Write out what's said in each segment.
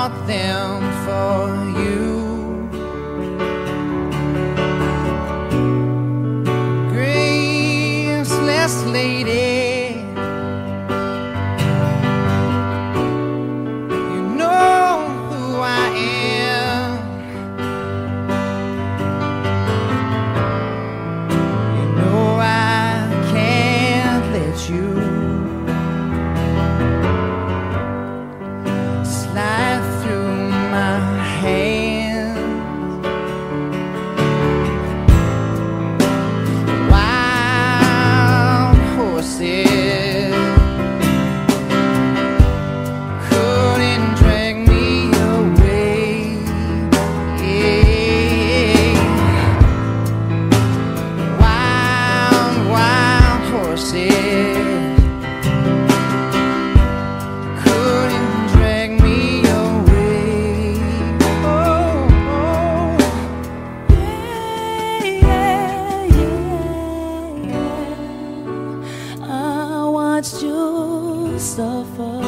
bought them for you. Graceless lady, you know who I am. You know I can't let you slide through my hands. Wild horses couldn't drag me away. Wild horses couldn't drag me away. Oh, I watched you suffer.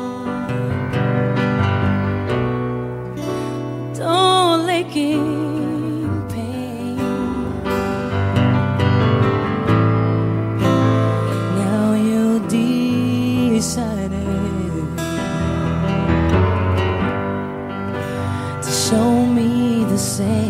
Don't licking pain. Now you decided to show me the same.